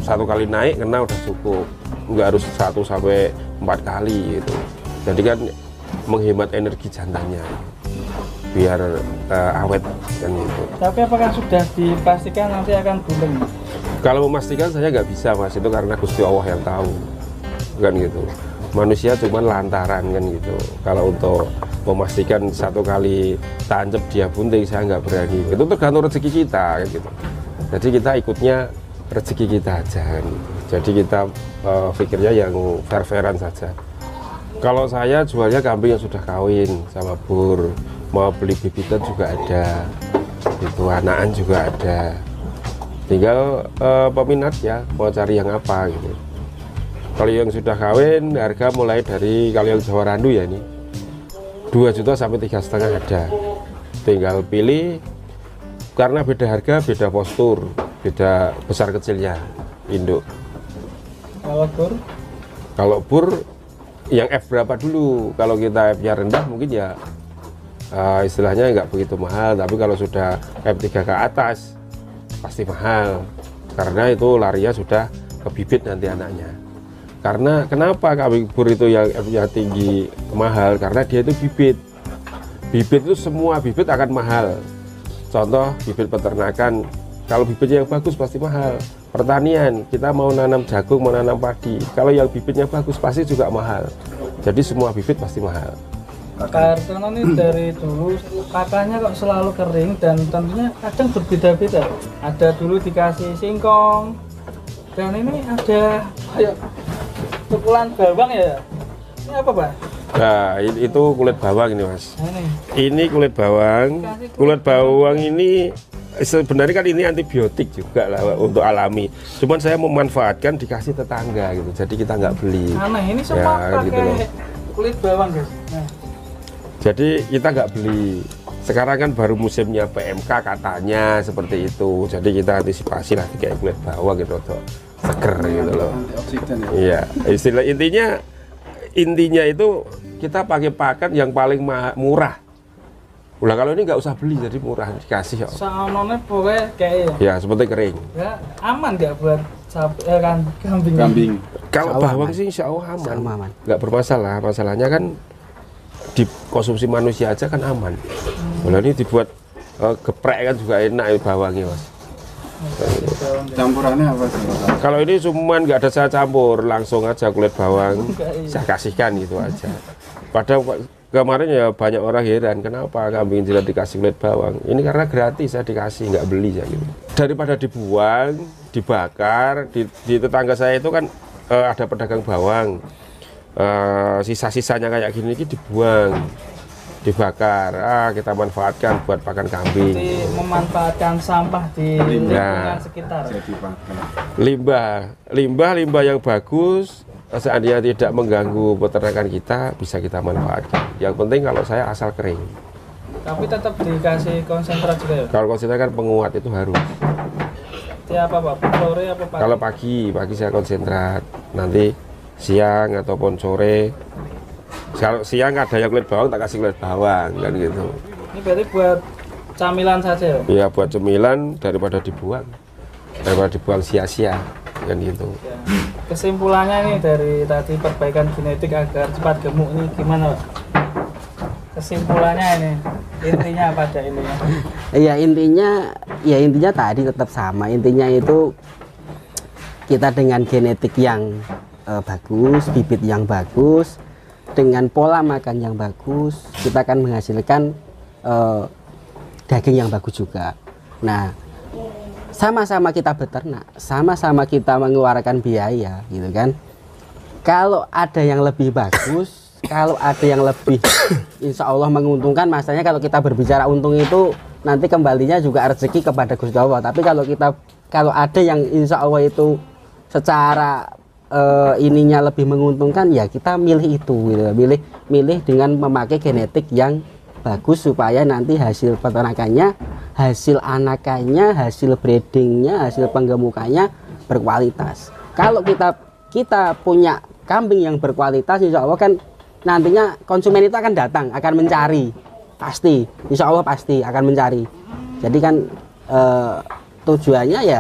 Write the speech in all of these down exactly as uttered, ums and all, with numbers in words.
satu kali naik kena udah cukup, nggak harus satu sampai empat kali gitu. Jadi kan menghemat energi jantannya biar uh, awet kan gitu. Tapi apakah sudah dipastikan nanti akan gulung? Kalau memastikan saya nggak bisa mas, itu karena Gusti Allah yang tahu kan gitu. Manusia cuma lantaran kan gitu. Kalau untuk memastikan satu kali tancap dia bunting, saya nggak berani. Itu tergantung rezeki kita kan gitu. Jadi kita ikutnya rezeki kita aja kan gitu. Jadi kita uh, pikirnya yang fair-fairan saja. Kalau saya jualnya kambing yang sudah kawin sama bur, mau beli bibitan juga ada, itu anakan juga ada. Tinggal uh, peminat ya, mau cari yang apa gitu. Kalau yang sudah kawin, harga mulai dari, kalau yang Jawa Randu ya ini dua juta sampai tiga setengah ada. Tinggal pilih, karena beda harga, beda postur, beda besar kecilnya induk. Kalau bur? Kalau bur yang F berapa dulu? Kalau kita F-nya rendah mungkin ya uh, istilahnya nggak begitu mahal, tapi kalau sudah F tiga ke atas pasti mahal, karena itu larinya sudah ke bibit nanti anaknya. Karena kenapa kambing bur itu yang F-nya tinggi mahal? Karena dia itu bibit. Bibit itu semua bibit akan mahal. Contoh bibit peternakan, kalau bibitnya yang bagus pasti mahal. Pertanian, kita mau nanam jagung, mau nanam padi, kalau yang bibitnya bagus pasti juga mahal. Jadi semua bibit pasti mahal. Karena ini dari dulu pakannya kok selalu kering dan tentunya kadang berbeda-beda. Ada dulu dikasih singkong, dan ini ada kayak pukulan bawang ya. Ini apa Pak? Nah itu kulit bawang ini mas. Ini, ini kulit bawang. Kulit bawang ini sebenarnya kan ini antibiotik juga lah untuk alami. Cuman saya memanfaatkan dikasih tetangga gitu. Jadi kita nggak beli. Aneh, ini semua ya, pakai gitu loh. kulit bawang guys. Nah. Jadi kita nggak beli. Sekarang kan baru musimnya P M K katanya seperti itu. Jadi kita antisipasi lah kayak kulit bawang gitu loh, seger gitu loh. Iya, istilah intinya intinya itu kita pakai pakan yang paling murah. Ulah kalau ini nggak usah beli, jadi murah dikasih ya. Saonone pokoknya kayak ya seperti kering. Ya aman nggak buat sapi eh, kan kambing. Kambing. Kalau bawang sih insya Allah aman. aman. Nggak bermasalah. Masalahnya kan dikonsumsi manusia aja kan aman. Hmm. Ini dibuat uh, geprek kan juga enak bawangnya mas. Campurannya apa sih? Kalau ini cuman nggak ada saya campur, langsung aja kulit bawang saya kasihkan gitu aja. Padahal kemarin ya banyak orang heran kenapa kambing tidak dikasih kulit bawang. Ini karena gratis saya dikasih, nggak beli ya gitu. Daripada dibuang, dibakar, di, di tetangga saya itu kan uh, ada pedagang bawang. Uh, sisa-sisanya kayak gini ini dibuang, dibakar, ah kita manfaatkan buat pakan kambing. Jadi memanfaatkan sampah di lingkungan ya. sekitar. Limbah, limbah, limbah yang bagus, seandainya tidak mengganggu peternakan kita, bisa kita manfaatkan. Yang penting kalau saya asal kering. Tapi tetap dikasih konsentrat juga ya? Kalau konsentrat kan penguat itu harus. Tiap apa, Pak? Sore apa pagi? Kalau pagi, pagi saya konsentrat. Nanti siang ataupun sore. Kalau siang ada yang kulit bawang, tak kasih kulit bawang kan gitu. Ini berarti buat camilan saja ya? Iya buat cemilan daripada dibuang, daripada dibuang sia-sia kan gitu. Ya. Kesimpulannya nih dari tadi perbaikan genetik agar cepat gemuk ini gimana Pak? Kesimpulannya ini intinya apa aja intinya? Iya intinya, ya intinya tadi tetap sama. Intinya itu kita dengan genetik yang uh, bagus, bibit yang bagus, dengan pola makan yang bagus, kita akan menghasilkan uh, daging yang bagus juga. Nah, sama-sama kita beternak, sama-sama kita mengeluarkan biaya, gitu kan. Kalau ada yang lebih bagus, kalau ada yang lebih, insya Allah menguntungkan. Masanya kalau kita berbicara untung itu nanti kembalinya juga rezeki kepada Gusti Allah. Tapi kalau kita, kalau ada yang insya Allah itu secara Uh, ininya lebih menguntungkan, ya kita milih itu gitu. milih milih dengan memakai genetik yang bagus supaya nanti hasil peternakannya, hasil anakannya, hasil breedingnya, hasil penggemukannya berkualitas. Kalau kita kita punya kambing yang berkualitas, insya Allah kan nantinya konsumen itu akan datang, akan mencari, pasti, insya Allah pasti akan mencari. Jadi kan uh, tujuannya ya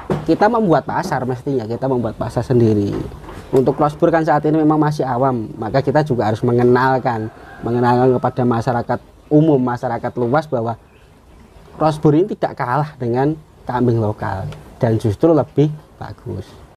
kita membuat pasar, mestinya kita membuat pasar sendiri. Untuk crossbreed kan saat ini memang masih awam, maka kita juga harus mengenalkan mengenalkan kepada masyarakat umum, masyarakat luas bahwa crossbreed ini tidak kalah dengan kambing lokal dan justru lebih bagus.